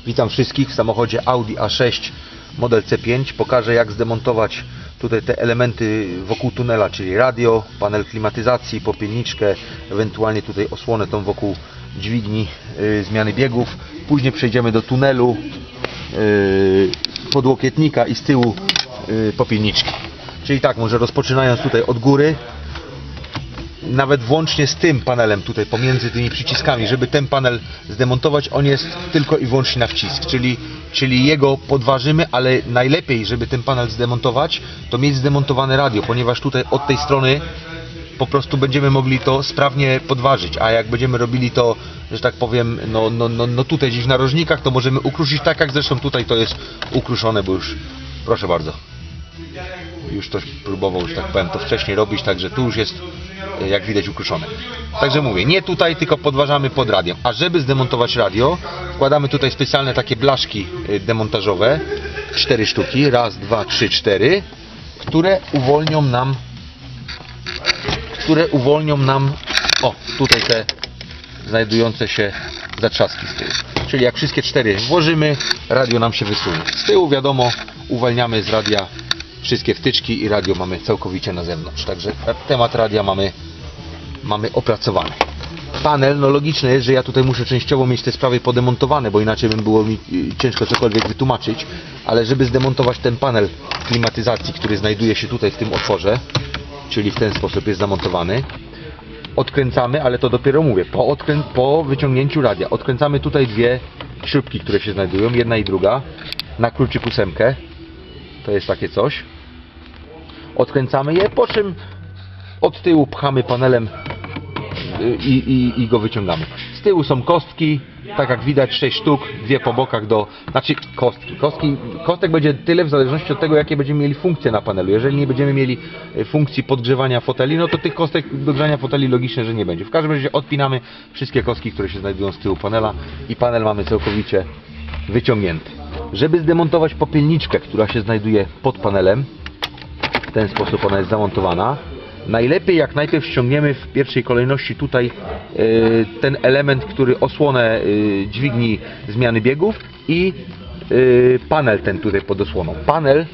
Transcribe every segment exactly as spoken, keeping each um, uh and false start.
Witam wszystkich w samochodzie Audi A sześć model C pięć. Pokażę, jak zdemontować tutaj te elementy wokół tunela, czyli radio, panel klimatyzacji, popielniczkę, ewentualnie tutaj osłonę tą wokół dźwigni yy, zmiany biegów. Później przejdziemy do tunelu, yy, podłokietnika i z tyłu yy, popielniczki. Czyli tak, może rozpoczynając tutaj od góry, nawet włącznie z tym panelem tutaj pomiędzy tymi przyciskami, żeby ten panel zdemontować, on jest tylko i wyłącznie na wcisk, czyli, czyli jego podważymy, ale najlepiej, żeby ten panel zdemontować, to mieć zdemontowane radio, ponieważ tutaj od tej strony po prostu będziemy mogli to sprawnie podważyć, a jak będziemy robili to, że tak powiem, no, no, no, no tutaj gdzieś w narożnikach, to możemy ukruszyć, tak jak zresztą tutaj to jest ukruszone, bo już, proszę bardzo, już ktoś próbował, że tak powiem, to wcześniej robić, także tu już jest, jak widać, ukruszone. Także mówię, nie tutaj, tylko podważamy pod radiem. A żeby zdemontować radio, wkładamy tutaj specjalne takie blaszki demontażowe, cztery sztuki, raz, dwa, trzy, cztery, które uwolnią nam, które uwolnią nam, o, tutaj te znajdujące się zatrzaski z tyłu. Czyli jak wszystkie cztery włożymy, radio nam się wysunie. Z tyłu, wiadomo, uwalniamy z radia wszystkie wtyczki i radio mamy całkowicie na zewnątrz. Także temat radia mamy, mamy opracowany. Panel, no logiczne jest, że ja tutaj muszę częściowo mieć te sprawy podemontowane, bo inaczej by było mi ciężko cokolwiek wytłumaczyć. Ale żeby zdemontować ten panel klimatyzacji, który znajduje się tutaj w tym otworze, czyli w ten sposób jest zamontowany, odkręcamy, ale to dopiero mówię, po, odkrę... po wyciągnięciu radia. Odkręcamy tutaj dwie śrubki, które się znajdują, jedna i druga, na kluczyk ósemkę. To jest takie coś. Odkręcamy je, po czym od tyłu pchamy panelem i, i, i go wyciągamy. Z tyłu są kostki, tak jak widać, sześć sztuk, dwie po bokach do... Znaczy kostki. kostki. Kostek będzie tyle w zależności od tego, jakie będziemy mieli funkcje na panelu. Jeżeli nie będziemy mieli funkcji podgrzewania foteli, no to tych kostek do grzania foteli logicznie, że nie będzie. W każdym razie odpinamy wszystkie kostki, które się znajdują z tyłu panela i panel mamy całkowicie wyciągnięty. Żeby zdemontować popielniczkę, która się znajduje pod panelem, w ten sposób ona jest zamontowana, najlepiej jak najpierw ściągniemy w pierwszej kolejności tutaj yy, ten element, który osłonę yy, dźwigni zmiany biegów i yy, panel ten tutaj pod osłoną. Panel,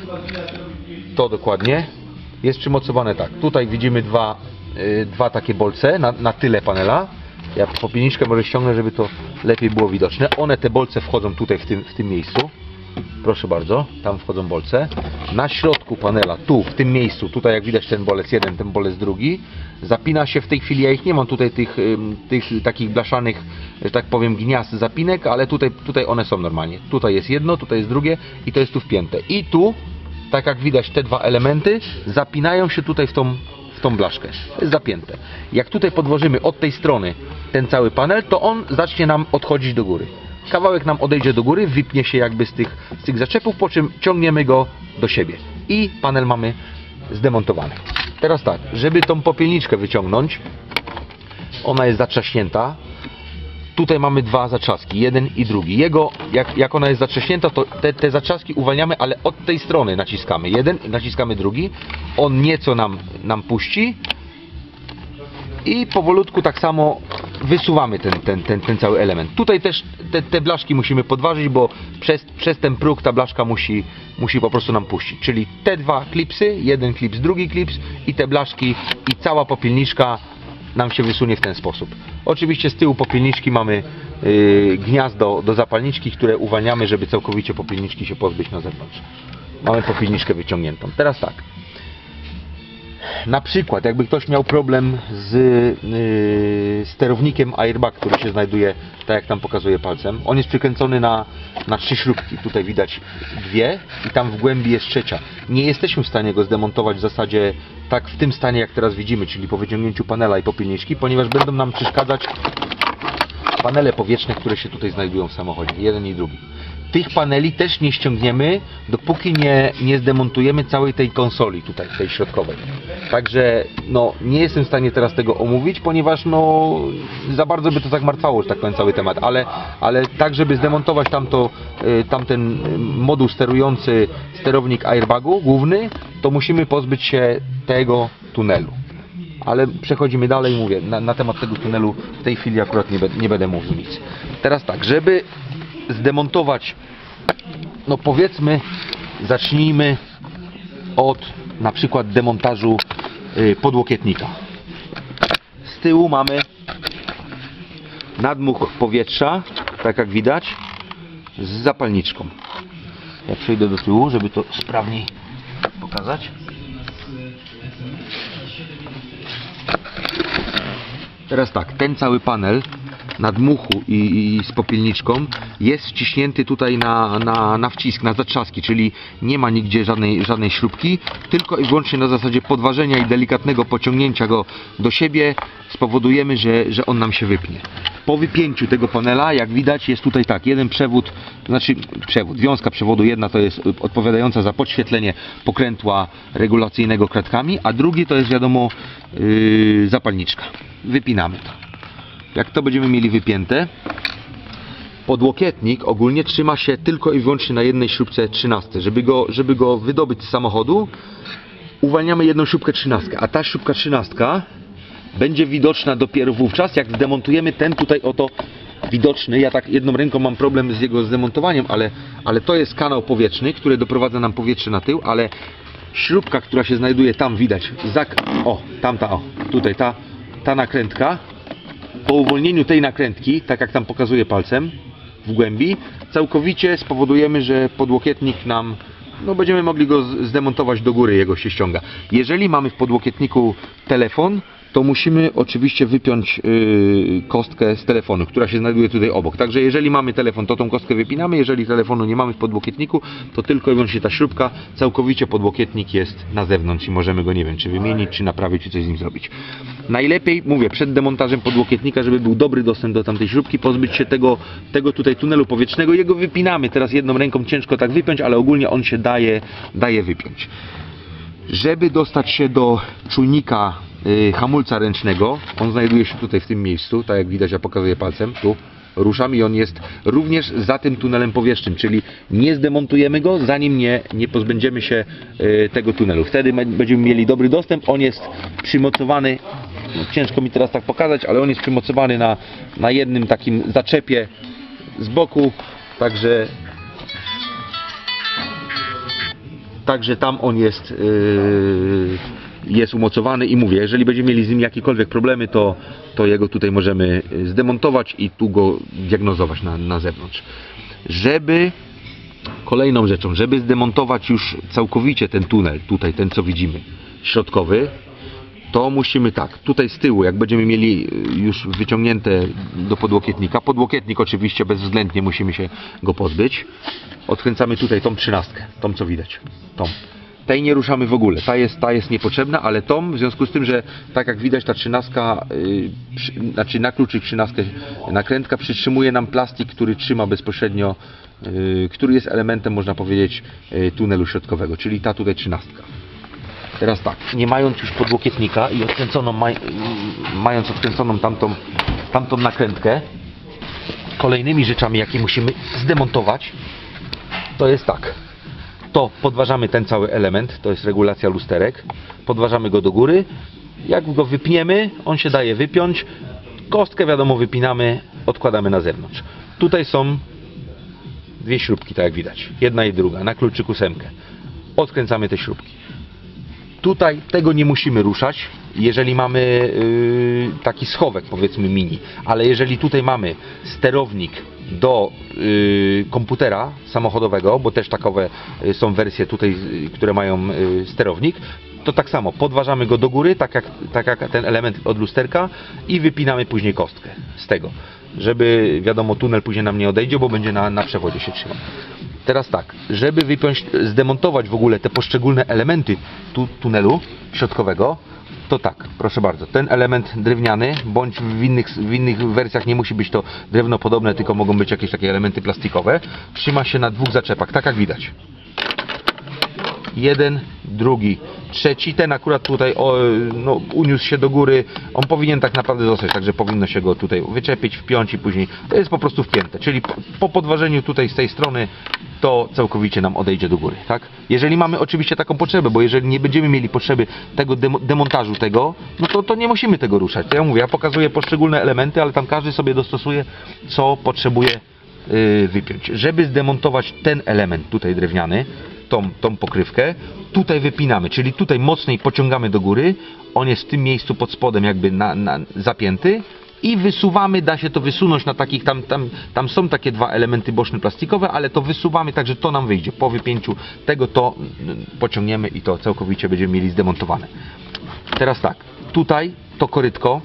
to dokładnie, jest przymocowany tak. Tutaj widzimy dwa, yy, dwa takie bolce na, na tyle panela. Ja popielniczkę może ściągnę, żeby to lepiej było widoczne. One, te bolce, wchodzą tutaj w tym, w tym miejscu. Proszę bardzo, tam wchodzą bolce. Na środku panela, tu, w tym miejscu, tutaj jak widać ten bolec jeden, ten bolec drugi, zapina się w tej chwili, ja ich nie mam tutaj tych, tych takich blaszanych, że tak powiem, gniazd zapinek, ale tutaj, tutaj one są normalnie. Tutaj jest jedno, tutaj jest drugie i to jest tu wpięte. I tu, tak jak widać, te dwa elementy zapinają się tutaj w tą, w tą blaszkę. To jest zapięte. Jak tutaj podłożymy od tej strony ten cały panel, to on zacznie nam odchodzić do góry. Kawałek nam odejdzie do góry, wypnie się jakby z tych, z tych zaczepów, po czym ciągniemy go do siebie. I panel mamy zdemontowany. Teraz tak, żeby tą popielniczkę wyciągnąć, ona jest zatrzaśnięta. Tutaj mamy dwa zatrzaski, jeden i drugi. Jego, jak, jak ona jest zatrzaśnięta, to te, te zatrzaski uwalniamy, ale od tej strony naciskamy jeden i naciskamy drugi. On nieco nam, nam puści. I powolutku tak samo wysuwamy ten, ten, ten, ten cały element. Tutaj też te, te blaszki musimy podważyć, bo przez, przez ten próg ta blaszka musi, musi po prostu nam puścić. Czyli te dwa klipsy, jeden klips, drugi klips i te blaszki i cała popielniczka nam się wysunie w ten sposób. Oczywiście z tyłu popielniczki mamy yy, gniazdo do zapalniczki, które uwalniamy, żeby całkowicie popielniczki się pozbyć na zewnątrz. Mamy popielniczkę wyciągniętą. Teraz tak. Na przykład, jakby ktoś miał problem z yy, sterownikiem airbag, który się znajduje, tak jak tam pokazuję palcem. On jest przykręcony na, na trzy śrubki. Tutaj widać dwie i tam w głębi jest trzecia. Nie jesteśmy w stanie go zdemontować w zasadzie tak w tym stanie, jak teraz widzimy, czyli po wyciągnięciu panela i popielniczki, ponieważ będą nam przeszkadzać panele powietrzne, które się tutaj znajdują w samochodzie. Jeden i drugi. Tych paneli też nie ściągniemy, dopóki nie, nie zdemontujemy całej tej konsoli tutaj, tej środkowej. Także no, nie jestem w stanie teraz tego omówić, ponieważ no, za bardzo by to zagmartwało, że tak powiem, cały temat. Ale, ale tak, żeby zdemontować tamto, tamten moduł sterujący sterownik airbagu główny, to musimy pozbyć się tego tunelu. Ale przechodzimy dalej, mówię, na, na temat tego tunelu w tej chwili akurat nie, be, nie będę mówił nic. Teraz tak, żeby zdemontować, no powiedzmy, zacznijmy od na przykład demontażu podłokietnika. Z tyłu mamy nadmuch powietrza, tak jak widać, z zapalniczką. Ja przejdę do tyłu, żeby to sprawniej pokazać. Teraz tak, ten cały panel nadmuchu i, i z popielniczką jest wciśnięty tutaj na, na, na wcisk, na zatrzaski, czyli nie ma nigdzie żadnej, żadnej śrubki, tylko i wyłącznie na zasadzie podważenia i delikatnego pociągnięcia go do siebie spowodujemy, że, że on nam się wypnie. Po wypięciu tego panela, jak widać, jest tutaj tak, jeden przewód, znaczy przewód, wiązka przewodu, jedna to jest odpowiadająca za podświetlenie pokrętła regulacyjnego kratkami, a drugi to jest, wiadomo, yy, zapalniczka. Wypinamy to. Jak to będziemy mieli wypięte, podłokietnik ogólnie trzyma się tylko i wyłącznie na jednej śrubce trzynastej. Żeby go, żeby go wydobyć z samochodu, uwalniamy jedną śrubkę trzynastkę, a ta śrubka trzynastka będzie widoczna dopiero wówczas, jak zdemontujemy ten tutaj oto widoczny. Ja tak jedną ręką mam problem z jego zdemontowaniem, ale, ale to jest kanał powietrzny, który doprowadza nam powietrze na tył, ale śrubka, która się znajduje tam, widać, zak o, tamta, o, tutaj ta, ta nakrętka, po uwolnieniu tej nakrętki, tak jak tam pokazuję palcem w głębi, całkowicie spowodujemy, że podłokietnik nam, no będziemy mogli go zdemontować do góry, jego się ściąga. Jeżeli mamy w podłokietniku telefon, to musimy oczywiście wypiąć yy, kostkę z telefonu, która się znajduje tutaj obok. Także jeżeli mamy telefon, to tą kostkę wypinamy. Jeżeli telefonu nie mamy w podłokietniku, to tylko i wyłącznie ta śrubka, całkowicie podłokietnik jest na zewnątrz i możemy go, nie wiem, czy wymienić, czy naprawić, czy coś z nim zrobić. Najlepiej, mówię, przed demontażem podłokietnika, żeby był dobry dostęp do tamtej śrubki, pozbyć się tego, tego tutaj tunelu powietrznego. Jego wypinamy. Teraz jedną ręką ciężko tak wypiąć, ale ogólnie on się daje, daje wypiąć. Żeby dostać się do czujnika yy, hamulca ręcznego, on znajduje się tutaj w tym miejscu, tak jak widać, ja pokazuję palcem, tu ruszam i on jest również za tym tunelem powietrznym, czyli nie zdemontujemy go, zanim nie, nie pozbędziemy się yy, tego tunelu. Wtedy będziemy mieli dobry dostęp, on jest przymocowany, no, ciężko mi teraz tak pokazać, ale on jest przymocowany na, na jednym takim zaczepie z boku, także Także tam on jest, yy, jest umocowany i mówię, jeżeli będziemy mieli z nim jakiekolwiek problemy, to, to jego tutaj możemy zdemontować i tu go diagnozować na, na zewnątrz. Żeby, kolejną rzeczą, żeby zdemontować już całkowicie ten tunel, tutaj ten co widzimy, środkowy, to musimy tak, tutaj z tyłu, jak będziemy mieli już wyciągnięte do podłokietnika, podłokietnik oczywiście bezwzględnie musimy się go pozbyć, odkręcamy tutaj tą trzynastkę, tą co widać, tą. Tej nie ruszamy w ogóle, ta jest, ta jest niepotrzebna, ale tą, w związku z tym, że tak jak widać ta trzynastka, yy, przy, znaczy na kluczyk trzynastkę nakrętka przytrzymuje nam plastik, który trzyma bezpośrednio, yy, który jest elementem, można powiedzieć, yy, tunelu środkowego, czyli ta tutaj trzynastka. Teraz tak, nie mając już podłokietnika i odkręconą, maj, mając odkręconą tamtą, tamtą nakrętkę, kolejnymi rzeczami, jakie musimy zdemontować, to jest tak. To podważamy ten cały element, to jest regulacja lusterek, podważamy go do góry, jak go wypniemy, on się daje wypiąć, kostkę wiadomo wypinamy, odkładamy na zewnątrz. Tutaj są dwie śrubki, tak jak widać, jedna i druga, na kluczyku ósemkę. Odkręcamy te śrubki. Tutaj tego nie musimy ruszać, jeżeli mamy yy, taki schowek, powiedzmy mini, ale jeżeli tutaj mamy sterownik do yy, komputera samochodowego, bo też takowe yy, są wersje tutaj, yy, które mają yy, sterownik, to tak samo podważamy go do góry, tak jak, tak jak ten element od lusterka i wypinamy później kostkę z tego, żeby wiadomo tunel później nam nie odejdzie, bo będzie na, na przewodzie się trzymał. Teraz tak, żeby wypiąć, zdemontować w ogóle te poszczególne elementy tu, tunelu środkowego, to tak, proszę bardzo, ten element drewniany, bądź w innych, w innych wersjach nie musi być to drewno podobne, tylko mogą być jakieś takie elementy plastikowe, trzyma się na dwóch zaczepach, tak jak widać. Jeden, drugi, trzeci, ten akurat tutaj o, no, uniósł się do góry, on powinien tak naprawdę zostać, także powinno się go tutaj wyczepić, wpiąć i później, to jest po prostu wpięte, czyli po, po podważeniu tutaj z tej strony to całkowicie nam odejdzie do góry, tak? Jeżeli mamy oczywiście taką potrzebę, bo jeżeli nie będziemy mieli potrzeby tego demontażu tego, no to, to nie musimy tego ruszać. To ja mówię, ja pokazuję poszczególne elementy, ale tam każdy sobie dostosuje, co potrzebuje yy, wypiąć. Żeby zdemontować ten element tutaj drewniany, tą, tą pokrywkę, tutaj wypinamy, czyli tutaj mocniej pociągamy do góry, on jest w tym miejscu pod spodem jakby na, na, zapięty i wysuwamy, da się to wysunąć na takich, tam, tam, tam są takie dwa elementy boczne plastikowe, ale to wysuwamy tak, że to nam wyjdzie. Po wypięciu tego to pociągniemy i to całkowicie będziemy mieli zdemontowane. Teraz tak, tutaj to korytko,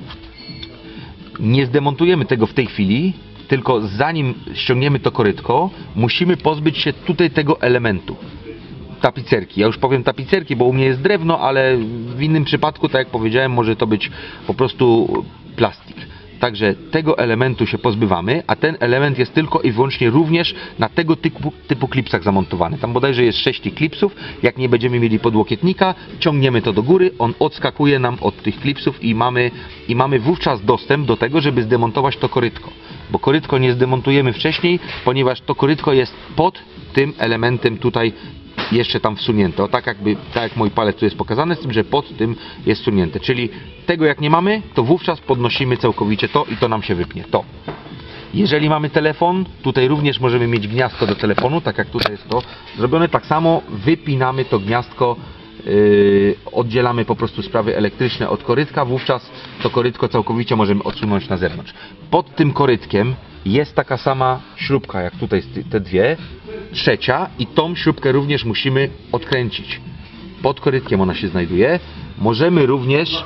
nie zdemontujemy tego w tej chwili, tylko zanim ściągniemy to korytko, musimy pozbyć się tutaj tego elementu. Tapicerki. Ja już powiem tapicerki, bo u mnie jest drewno, ale w innym przypadku, tak jak powiedziałem, może to być po prostu plastik. Także tego elementu się pozbywamy, a ten element jest tylko i wyłącznie również na tego typu, typu klipsach zamontowany. Tam bodajże jest sześć tych klipsów. Jak nie będziemy mieli podłokietnika, ciągniemy to do góry, on odskakuje nam od tych klipsów i mamy, i mamy wówczas dostęp do tego, żeby zdemontować to korytko. Bo korytko nie zdemontujemy wcześniej, ponieważ to korytko jest pod tym elementem tutaj jeszcze tam wsunięte, o tak jakby, tak jak mój palec tu jest pokazany, z tym, że pod tym jest wsunięte, czyli tego jak nie mamy, to wówczas podnosimy całkowicie to i to nam się wypnie, to. Jeżeli mamy telefon, tutaj również możemy mieć gniazdko do telefonu, tak jak tutaj jest to zrobione, tak samo wypinamy to gniazdko, yy, oddzielamy po prostu sprawy elektryczne od korytka, wówczas to korytko całkowicie możemy odsunąć na zewnątrz. Pod tym korytkiem jest taka sama śrubka jak tutaj te dwie, trzecia i tą śrubkę również musimy odkręcić. Pod korytkiem ona się znajduje. Możemy również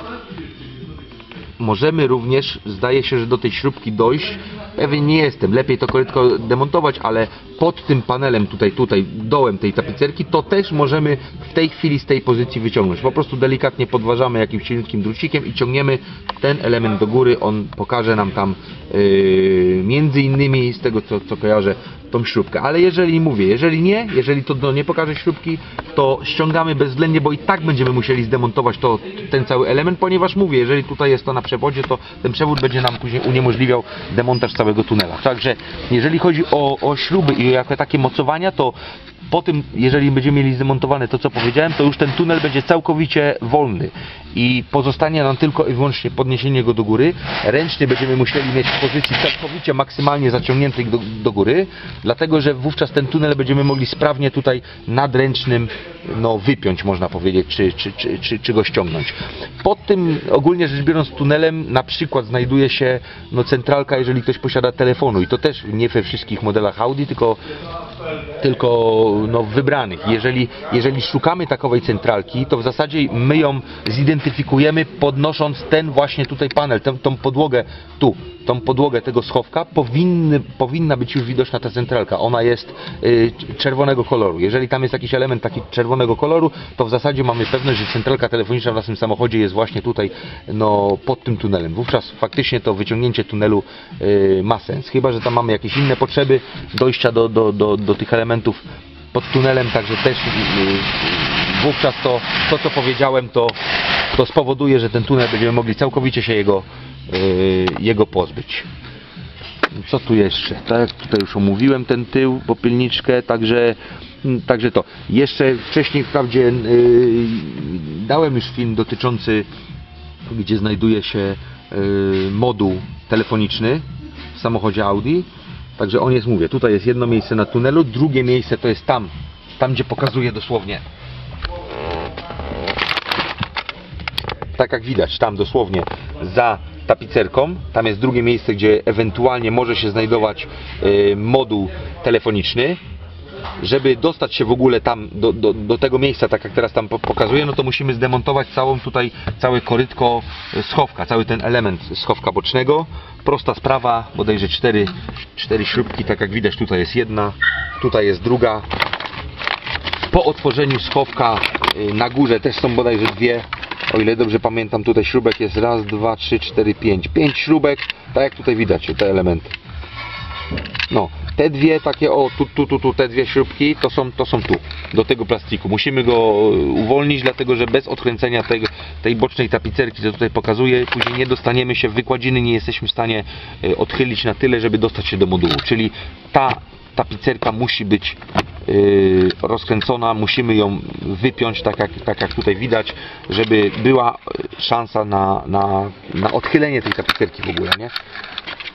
możemy również, zdaje się, że do tej śrubki dojść. Pewnie nie jestem, lepiej to korytko demontować, ale pod tym panelem tutaj, tutaj dołem tej tapicerki, to też możemy w tej chwili z tej pozycji wyciągnąć. Po prostu delikatnie podważamy jakimś cieniutkim drucikiem i ciągniemy ten element do góry. On pokaże nam tam yy, między innymi z tego co, co kojarzę tą śrubkę. Ale jeżeli mówię, jeżeli nie, jeżeli to no, nie pokaże śrubki, to ściągamy bezwzględnie, bo i tak będziemy musieli zdemontować to, ten cały element, ponieważ mówię, jeżeli tutaj jest to na przewodzie, to ten przewód będzie nam później uniemożliwiał demontaż całego tunela. Także jeżeli chodzi o, o śruby i jako takie mocowania, to po tym, jeżeli będziemy mieli zdemontowane to, co powiedziałem, to już ten tunel będzie całkowicie wolny i pozostanie nam tylko i wyłącznie podniesienie go do góry. Ręcznie będziemy musieli mieć w pozycji całkowicie maksymalnie zaciągniętej do, do góry, dlatego że wówczas ten tunel będziemy mogli sprawnie tutaj nadręcznym no, wypiąć, można powiedzieć, czy, czy, czy, czy, czy go ściągnąć. Pod tym, ogólnie rzecz biorąc, tunelem na przykład znajduje się no, centralka, jeżeli ktoś posiada telefonu i to też nie we wszystkich modelach Audi, tylko tylko no, wybranych. Jeżeli, jeżeli szukamy takowej centralki, to w zasadzie my ją zidentyfikujemy podnosząc ten właśnie tutaj panel, tę, tą podłogę tu, tą podłogę tego schowka, powinny, powinna być już widoczna ta centralka. Ona jest y, czerwonego koloru. Jeżeli tam jest jakiś element taki czerwonego koloru, to w zasadzie mamy pewność, że centralka telefoniczna w naszym samochodzie jest właśnie tutaj no, pod tym tunelem. Wówczas faktycznie to wyciągnięcie tunelu y, ma sens. Chyba że tam mamy jakieś inne potrzeby dojścia do, do, do, do tych elementów pod tunelem, także też yy, wówczas to, to co powiedziałem, to, to spowoduje, że ten tunel będziemy mogli całkowicie się jego, yy, jego pozbyć. Co tu jeszcze? Tak jak tutaj już omówiłem ten tył, popielniczkę, także, także to. Jeszcze wcześniej wprawdzie yy, dałem już film dotyczący, gdzie znajduje się yy, moduł telefoniczny w samochodzie Audi. Także on jest, mówię, tutaj jest jedno miejsce na tunelu, drugie miejsce to jest tam, tam gdzie pokazuje dosłownie. Tak jak widać, tam dosłownie za tapicerką, tam jest drugie miejsce, gdzie ewentualnie może się znajdować y, moduł telefoniczny. Żeby dostać się w ogóle tam do, do, do tego miejsca, tak jak teraz tam pokazuję, no to musimy zdemontować całą tutaj, całe korytko schowka, cały ten element schowka bocznego. Prosta sprawa, bodajże cztery, cztery śrubki, tak jak widać, tutaj jest jedna, tutaj jest druga. Po otworzeniu schowka na górze też są bodajże dwie, o ile dobrze pamiętam, tutaj śrubek jest raz, dwa, trzy, cztery, pięć. Pięć śrubek, tak jak tutaj widać, te elementy. No, te dwie takie, o, tu, tu, tu, tu, te dwie śrubki, to są, to są tu, do tego plastiku. Musimy go uwolnić, dlatego że bez odkręcenia tej, tej bocznej tapicerki, co tutaj pokazuję, później nie dostaniemy się w wykładziny, nie jesteśmy w stanie odchylić na tyle, żeby dostać się do modułu. Czyli ta tapicerka musi być yy, rozkręcona, musimy ją wypiąć, tak jak, tak jak tutaj widać, żeby była szansa na, na, na odchylenie tej tapicerki w ogóle, nie?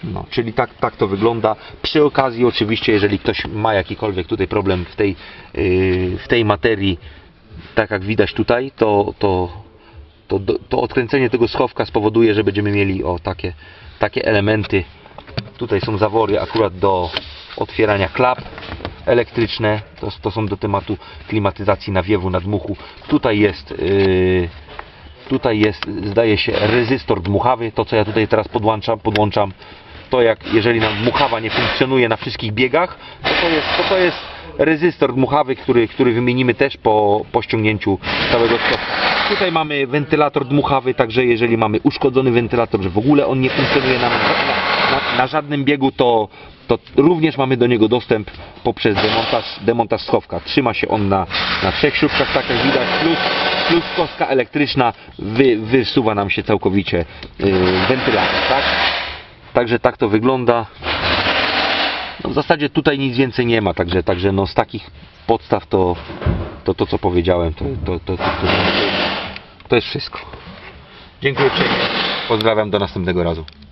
No, czyli tak, tak to wygląda. Przy okazji oczywiście, jeżeli ktoś ma jakikolwiek tutaj problem w tej, yy, w tej materii, tak jak widać tutaj, to, to, to, to odkręcenie tego schowka spowoduje, że będziemy mieli o takie, takie elementy. Tutaj są zawory akurat do otwierania klap elektryczne, to, to są do tematu klimatyzacji, nawiewu, nadmuchu. Tutaj jest yy, tutaj jest, zdaje się, rezystor dmuchawy, to co ja tutaj teraz podłączam, podłączam to jak, jeżeli nam dmuchawa nie funkcjonuje na wszystkich biegach, to to jest, to to jest rezystor dmuchawy, który, który wymienimy też po, po ściągnięciu całego stopnia. Tutaj mamy wentylator dmuchawy, także jeżeli mamy uszkodzony wentylator, że w ogóle on nie funkcjonuje na, na, na, na żadnym biegu, to, to również mamy do niego dostęp poprzez demontaż, demontaż schowka. Trzyma się on na, na trzech śrubkach, tak jak widać, plus, plus kostka elektryczna wy, wysuwa nam się całkowicie yy, wentylator, tak? Także tak to wygląda. No w zasadzie tutaj nic więcej nie ma, także, także no z takich podstaw to to, to co powiedziałem, to, to, to, to, to, to jest wszystko. Dziękuję uprzejmie. Pozdrawiam, do następnego razu.